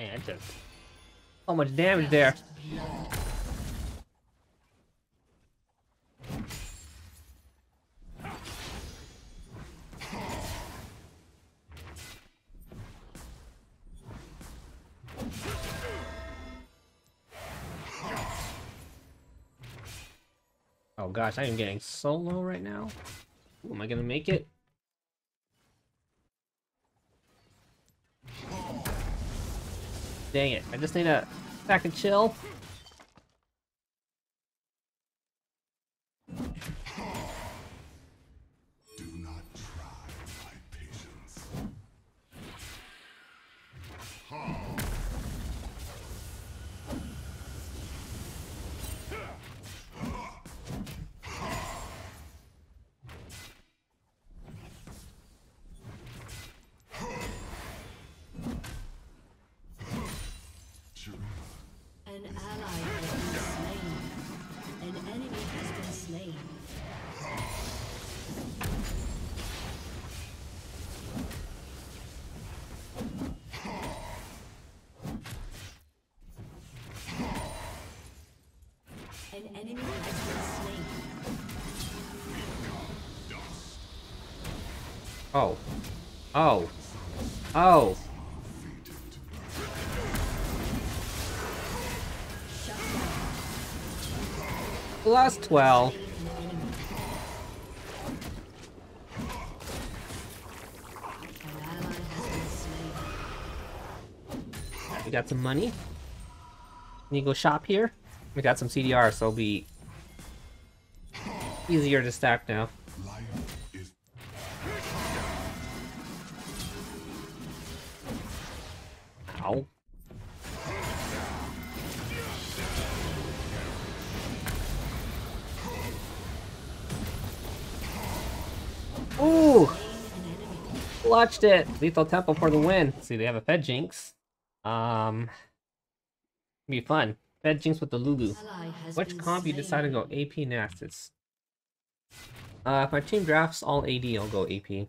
Man, I took so much damage there. Oh gosh, I am getting so low right now. Ooh, am I gonna make it? Dang it, I just need to back and chill. Do not try my patience. An ally has been slain. An enemy has been slain. An enemy has been slain. Oh. Oh. Oh. Plus 12. We got some money. Can you go shop here? We got some CDR, so it'll be easier to stack now. Life is Ow. Ooh! Clutched it! Lethal Temple for the win. See, they have a Fed Jinx. Be fun. Fed Jinx with the Lulu. Which comp you decide to go AP next? It's if my team drafts all AD, I'll go AP.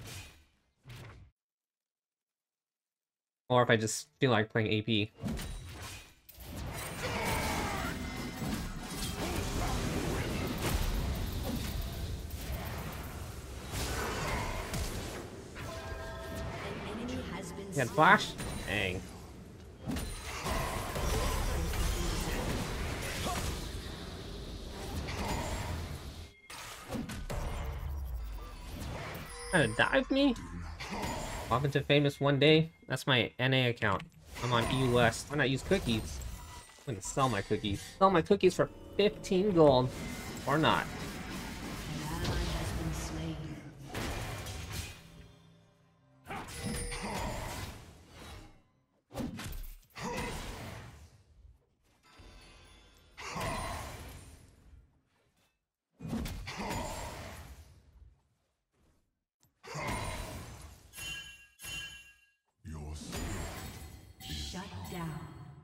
Or if I just feel like playing AP. You had flash? Dang. Trying to dive me? Pop into famous one day? That's my NA account. I'm on EUS. Why not use cookies? I'm gonna sell my cookies. Sell my cookies for 15 gold. Or not. An ally has been slain. your spirit. Shut down.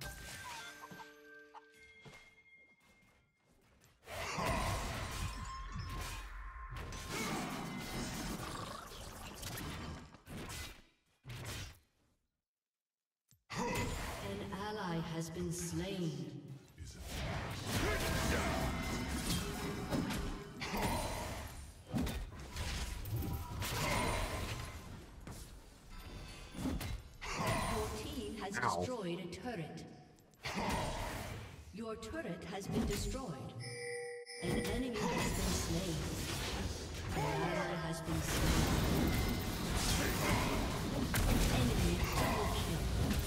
An ally has been slain. Your team has Ow. destroyed a turret. Your turret has been destroyed. An enemy has been slain. An ally has been slain. Enemy double kill.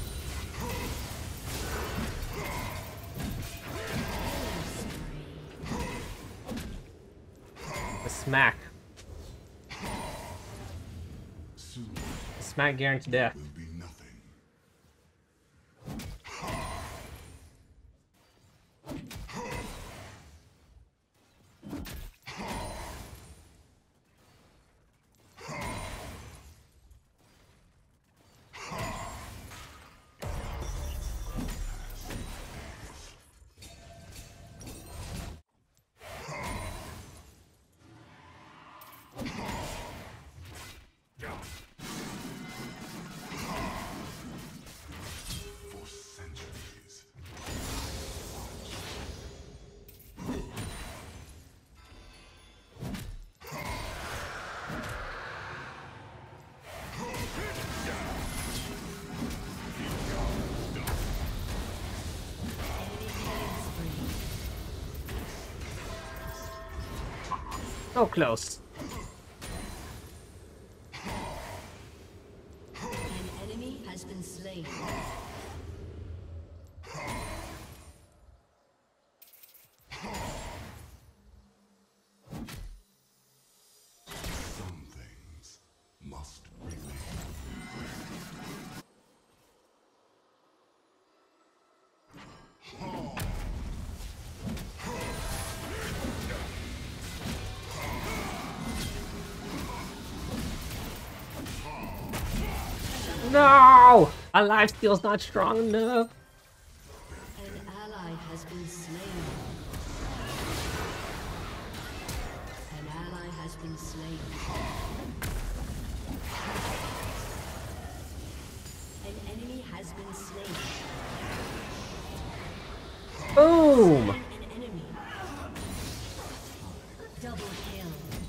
The smack. Soon The smack guaranteed death. will be nothing. So close. An enemy has been slain. Some things must remain. No! My lifesteal's not strong enough. An ally has been slain. An ally has been slain. An enemy has been slain. Boom! An enemy. Double kill.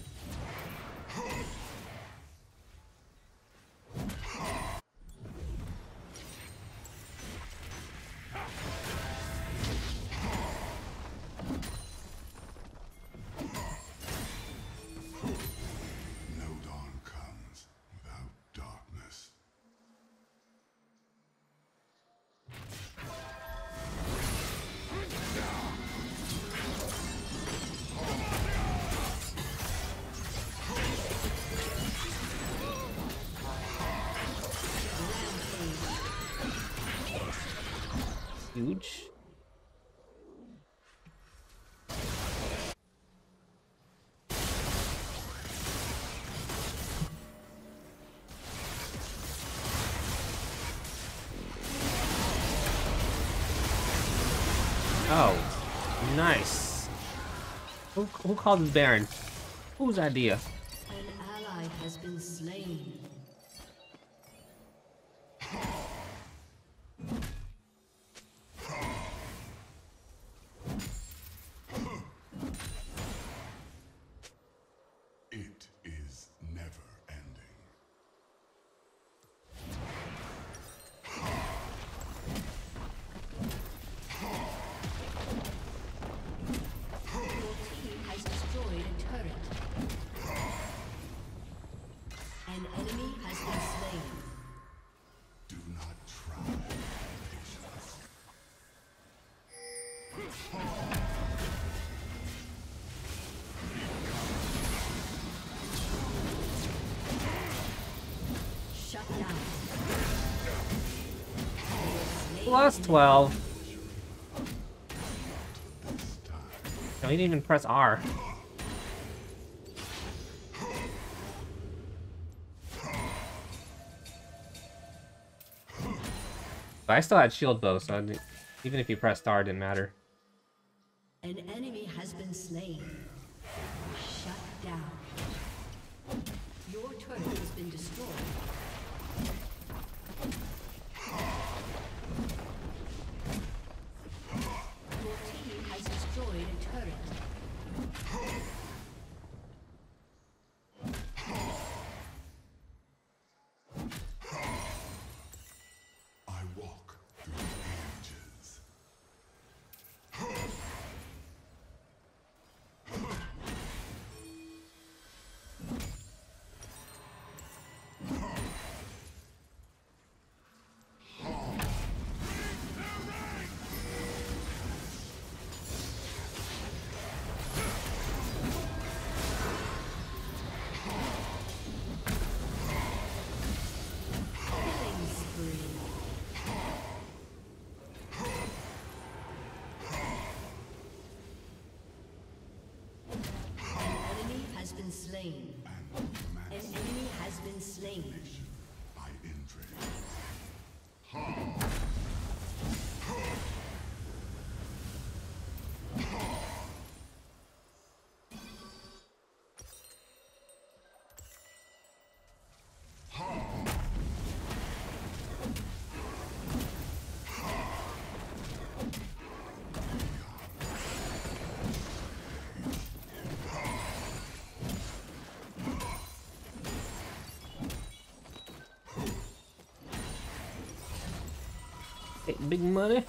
No dawn comes without darkness. Huge. Oh, nice. Who called this Baron? Whose idea? An ally has been slain. It is never ending. Your team has destroyed a turret. An enemy has been slain. Do not try patience. Shut down. Plus 12. This time. No, he didn't even press R. But I still had shield bow, so even if you pressed R, it didn't matter. An enemy has been slain. Shut down. Your turret has been destroyed. Your team has destroyed a turret. I walk through the ages. Killing spree. An enemy has been slain. And An commands enemy has been slain. by Indra. Hey, big money.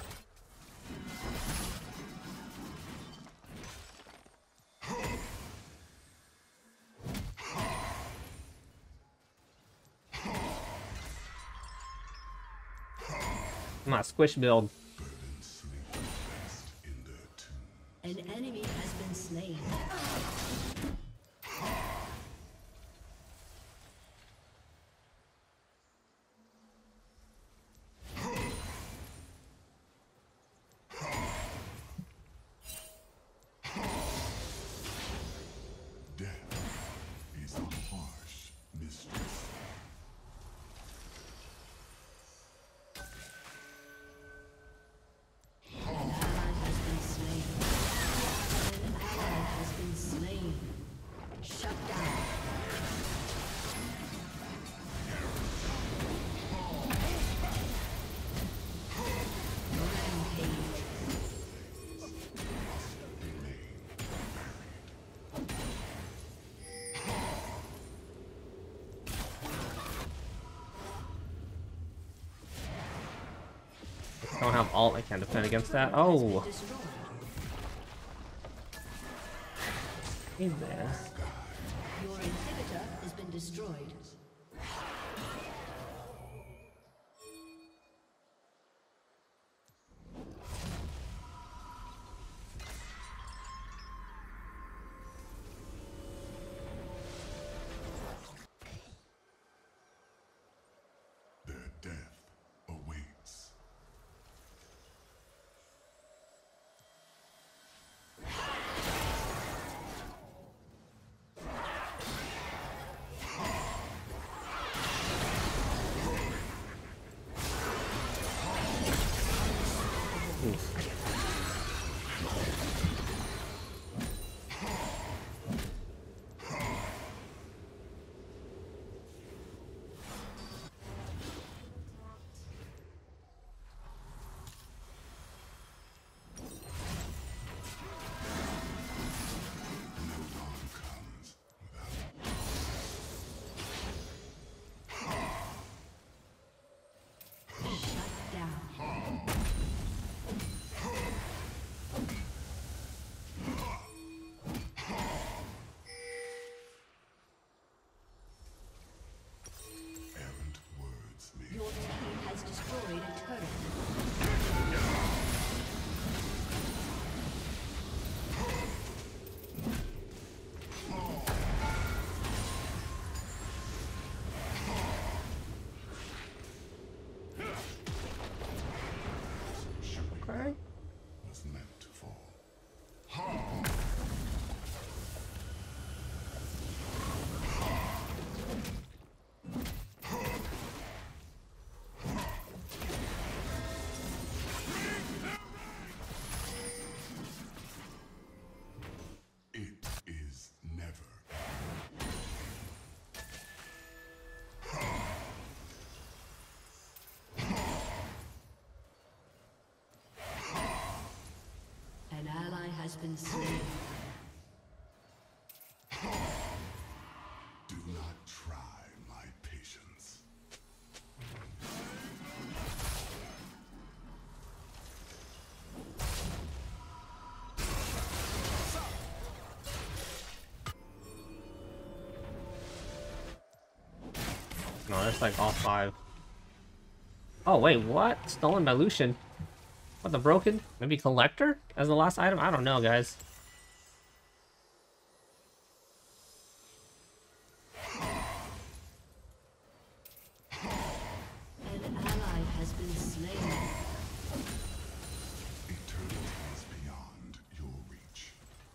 squish build. Burden sleep rest in their tomb. An enemy has been slain. Death is a harsh mistress. An ally has been slain. An ally has been slain. Shut down. Rampage. I don't have ult, I can't defend against that. Oh, Destroyed. he's there. Your inhibitor has been destroyed. Their death awaits. No dawn comes without Shut down. errant words may Your team has destroyed a turret. Okay. was meant to fall. It is never. An ally has been slain. Do not try my patience. No, that's like all 5. Oh wait, what? Stolen by Lucian. What, the broken? Maybe collector as the last item? I don't know, guys. An ally has been slain. Eternity is beyond your reach.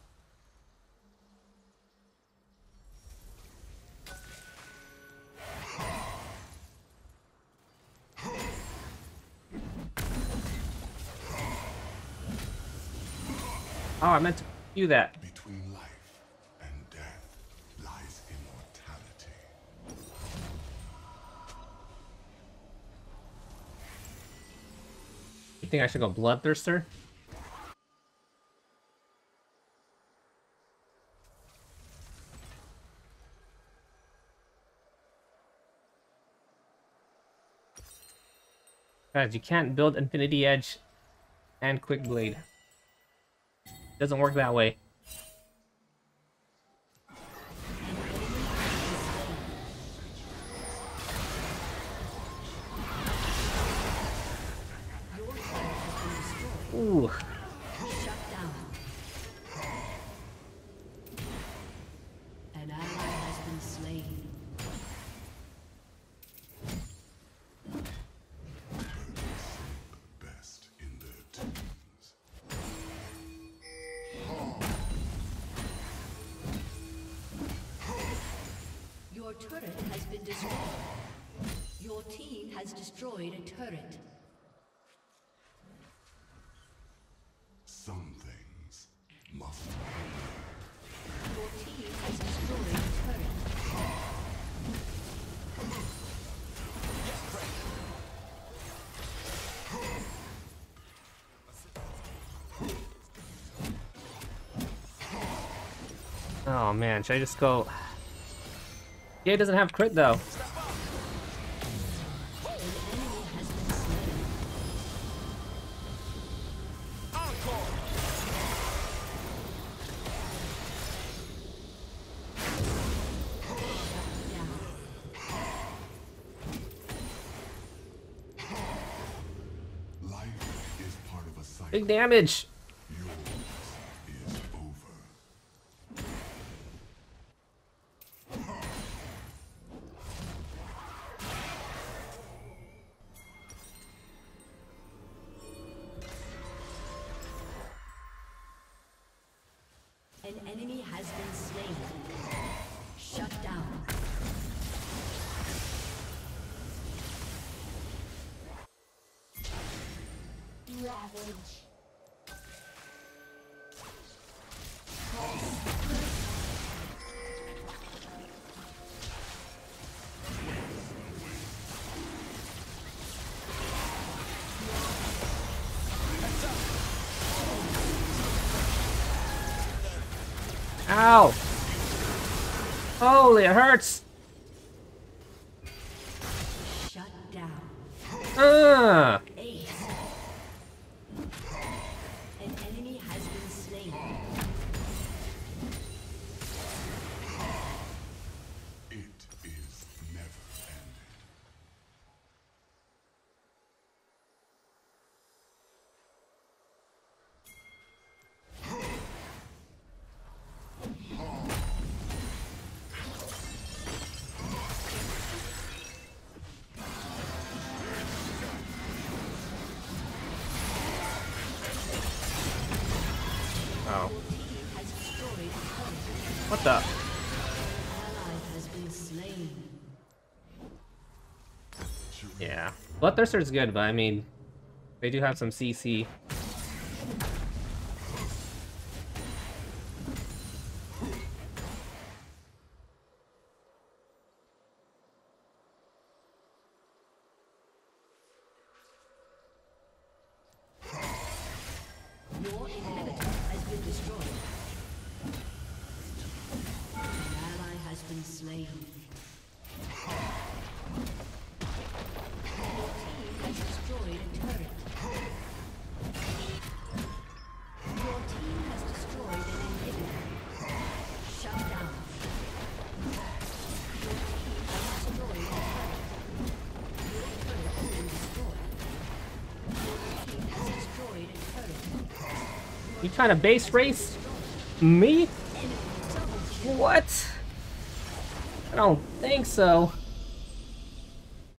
Oh, I meant to do that. Between life and death lies immortality. You think I should go Bloodthirster? Guys, you can't build Infinity Edge and Quick Blade. Doesn't work that way. Your Ooh. Shut down. An ally has been slain. Best in their teams. Your turret has been destroyed. Your team has destroyed a turret. Some things must. Your team has destroyed a turret. Oh man, should I just go? Yeah, it doesn't have crit though. An enemy has been slain. Life is part of a cycle. Big damage. Yours is over. An enemy has been slain. Shut down. Ravage. Ow! Holy, it hurts! Shut down. Ace. An enemy has been slain. It is never ending. Oh. Team has destroyed a turret. What the? Ally has been slain. Yeah. Bloodthirster's good, but I mean, they do have some CC. Your inhibitor has been destroyed. An ally has been slain. Your team has destroyed a turret. Your team has destroyed an inhibitor. Shut down. Your team has destroyed a turret. Your turret has been destroyed. Your team has destroyed a turret. You trying to base race me? What? I don't think so.